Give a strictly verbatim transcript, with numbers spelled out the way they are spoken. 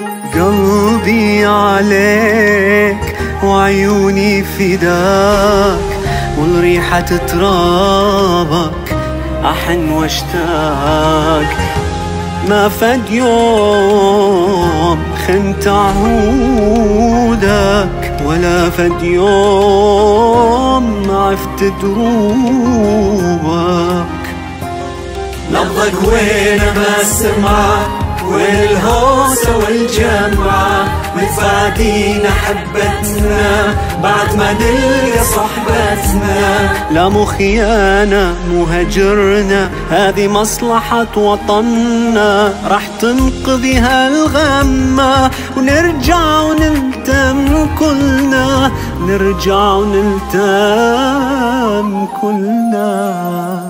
قلبي عليك وعيوني فداك، والريحة تترابك أحن واشتاق. ما فد يوم خنت عهودك، ولا فد يوم عفت دروبك. نبضك وين ما سمعك، وين الهوسة والجمعة، متفادينا حبتنا بعد ما نلقى صحبتنا. لا مو خيانة مو هجرنا، هذه مصلحة وطننا، راح تنقذي هالغمة ونرجع ونلتم كلنا، نرجع ونلتم كلنا.